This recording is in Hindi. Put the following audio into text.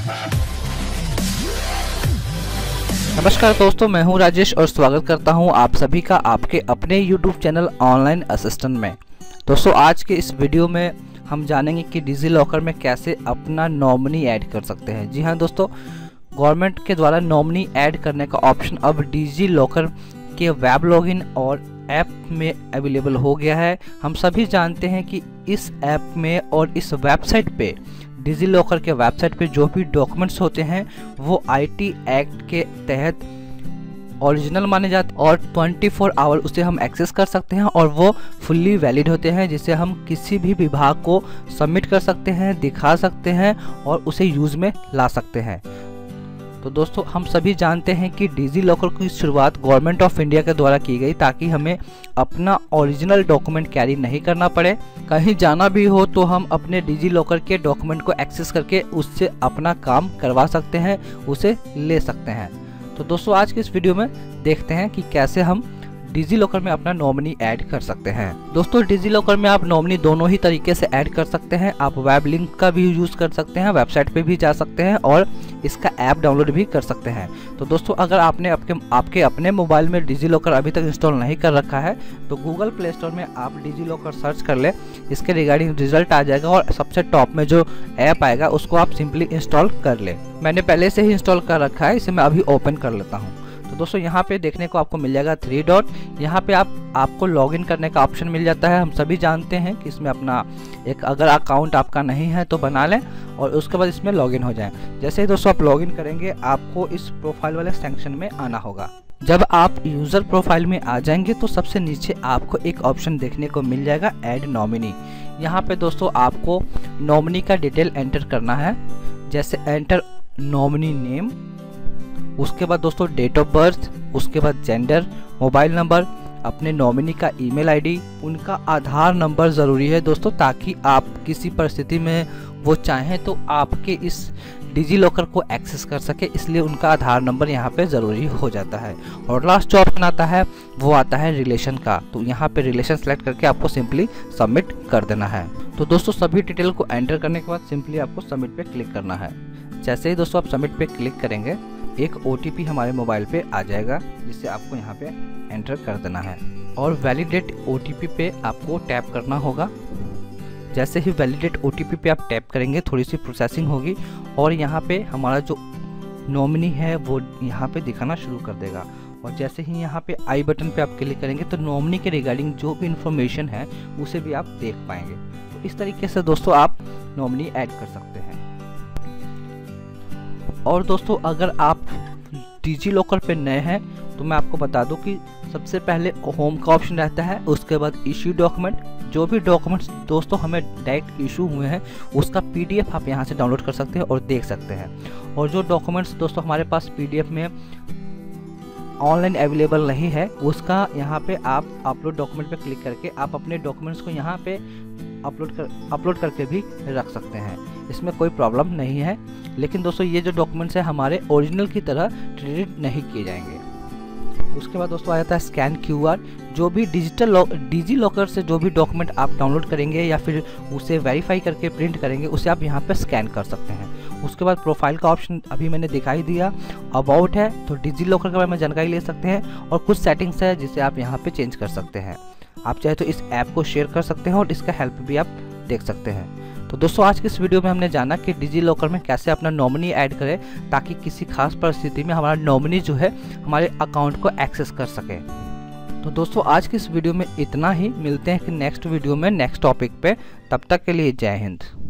नमस्कार दोस्तों, मैं हूं राजेश और स्वागत करता हूं आप सभी का आपके अपने YouTube चैनल ऑनलाइन असिस्टेंट में। दोस्तों, आज के इस वीडियो में हम जानेंगे कि डिजी लॉकर में कैसे अपना नॉमिनी ऐड कर सकते हैं। जी हां दोस्तों, गवर्नमेंट के द्वारा नॉमिनी ऐड करने का ऑप्शन अब डिजी लॉकर के वेब लॉगिन और ऐप में अवेलेबल हो गया है। हम सभी जानते हैं कि इस ऐप में और इस वेबसाइट पे, डिजी लॉकर के वेबसाइट पे जो भी डॉक्यूमेंट्स होते हैं वो आईटी एक्ट के तहत ओरिजिनल माने जाते हैं और 24 आवर उसे हम एक्सेस कर सकते हैं और वो फुल्ली वैलिड होते हैं, जिसे हम किसी भी विभाग को सबमिट कर सकते हैं, दिखा सकते हैं और उसे यूज़ में ला सकते हैं। तो दोस्तों, हम सभी जानते हैं कि डिजी लॉकर की शुरुआत गवर्नमेंट ऑफ इंडिया के द्वारा की गई ताकि हमें अपना ओरिजिनल डॉक्यूमेंट कैरी नहीं करना पड़े। कहीं जाना भी हो तो हम अपने डिजी लॉकर के डॉक्यूमेंट को एक्सेस करके उससे अपना काम करवा सकते हैं, उसे ले सकते हैं। तो दोस्तों, आज के इस वीडियो में देखते हैं कि कैसे हम डिजी लॉकर में अपना नॉमिनी ऐड कर सकते हैं। दोस्तों, डिजी लॉकर में आप नॉमिनी दोनों ही तरीके से ऐड कर सकते हैं। आप वेब लिंक का भी यूज़ कर सकते हैं, वेबसाइट पे भी जा सकते हैं और इसका ऐप डाउनलोड भी कर सकते हैं। तो दोस्तों, अगर आपने आपके अपने मोबाइल में डिजी लॉकर अभी तक इंस्टॉल नहीं कर रखा है तो गूगल प्ले स्टोर में आप डिजी लॉकर सर्च कर ले, इसके रिगार्डिंग रिजल्ट आ जाएगा और सबसे टॉप में जो ऐप आएगा उसको आप सिंपली इंस्टॉल कर ले। मैंने पहले से ही इंस्टॉल कर रखा है, इसे मैं अभी ओपन कर लेता हूँ। तो दोस्तों, यहाँ पे देखने को आपको मिल जाएगा 3 डॉट। यहाँ पे आपको लॉगिन करने का ऑप्शन मिल जाता है। हम सभी जानते हैं कि इसमें अपना एक अगर अकाउंट आपका नहीं है तो बना लें और उसके बाद इसमें लॉगिन हो जाएं। जैसे ही दोस्तों आप लॉगिन करेंगे आपको इस प्रोफाइल वाले सेक्शन में आना होगा। जब आप यूज़र प्रोफाइल में आ जाएंगे तो सबसे नीचे आपको एक ऑप्शन देखने को मिल जाएगा ऐड नॉमिनी। यहाँ पे दोस्तों आपको नॉमिनी का डिटेल एंटर करना है, जैसे एंटर नॉमिनी नेम, उसके बाद दोस्तों डेट ऑफ बर्थ, उसके बाद जेंडर, मोबाइल नंबर, अपने नॉमिनी का ईमेल आईडी, उनका आधार नंबर ज़रूरी है दोस्तों, ताकि आप किसी परिस्थिति में वो चाहें तो आपके इस डिजी लॉकर को एक्सेस कर सके, इसलिए उनका आधार नंबर यहाँ पे ज़रूरी हो जाता है। और लास्ट जो ऑप्शन आता है वो आता है रिलेशन का, तो यहाँ पे रिलेशन सेलेक्ट करके आपको सिंपली सबमिट कर देना है। तो दोस्तों, सभी डिटेल को एंटर करने के बाद सिंपली आपको सबमिट पे क्लिक करना है। जैसे ही दोस्तों आप सबमिट पे क्लिक करेंगे एक OTP हमारे मोबाइल पे आ जाएगा, जिसे आपको यहाँ पे एंटर कर देना है और वैलिडेट OTP पे आपको टैप करना होगा। जैसे ही वैलिडेट OTP पे आप टैप करेंगे थोड़ी सी प्रोसेसिंग होगी और यहाँ पे हमारा जो नॉमिनी है वो यहाँ पे दिखाना शुरू कर देगा। और जैसे ही यहाँ पे आई बटन पे आप क्लिक करेंगे तो नॉमिनी के रिगार्डिंग जो भी इंफॉर्मेशन है उसे भी आप देख पाएंगे। तो इस तरीके से दोस्तों आप नॉमिनी ऐड कर सकते हैं। और दोस्तों, अगर आप डिजी लॉकर पे नए हैं तो मैं आपको बता दूं कि सबसे पहले होम का ऑप्शन रहता है, उसके बाद इश्यू डॉक्यूमेंट। जो भी डॉक्यूमेंट्स दोस्तों हमें डायरेक्ट इशू हुए हैं उसका PDF आप यहां से डाउनलोड कर सकते हैं और देख सकते हैं। और जो डॉक्यूमेंट्स दोस्तों हमारे पास PDF में ऑनलाइन अवेलेबल नहीं है उसका यहाँ पे आप अपलोड डॉक्यूमेंट पे क्लिक करके आप अपने डॉक्यूमेंट्स को यहाँ पे अपलोड करके भी रख सकते हैं। इसमें कोई प्रॉब्लम नहीं है। लेकिन दोस्तों, ये जो डॉक्यूमेंट्स है हमारे ओरिजिनल की तरह ट्रीट नहीं किए जाएंगे। उसके बाद दोस्तों आ जाता है स्कैन QR। जो भी डिजी लॉकर से जो भी डॉक्यूमेंट आप डाउनलोड करेंगे या फिर उसे वेरीफाई करके प्रिंट करेंगे उसे आप यहाँ पे स्कैन कर सकते हैं। उसके बाद प्रोफाइल का ऑप्शन अभी मैंने दिखाई दिया। अबाउट है तो डिजी लॉकर के बारे में जानकारी ले सकते हैं और कुछ सेटिंग्स है जिसे आप यहाँ पे चेंज कर सकते हैं। आप चाहे तो इस ऐप को शेयर कर सकते हैं और इसका हेल्प भी आप देख सकते हैं। तो दोस्तों, आज की इस वीडियो में हमने जाना कि डिजी लॉकर में कैसे अपना नॉमिनी ऐड करें ताकि किसी खास परिस्थिति में हमारा नॉमिनी जो है हमारे अकाउंट को एक्सेस कर सके। तो दोस्तों, आज की इस वीडियो में इतना ही। मिलते हैं कि नेक्स्ट वीडियो में नेक्स्ट टॉपिक पे। तब तक के लिए जय हिंद।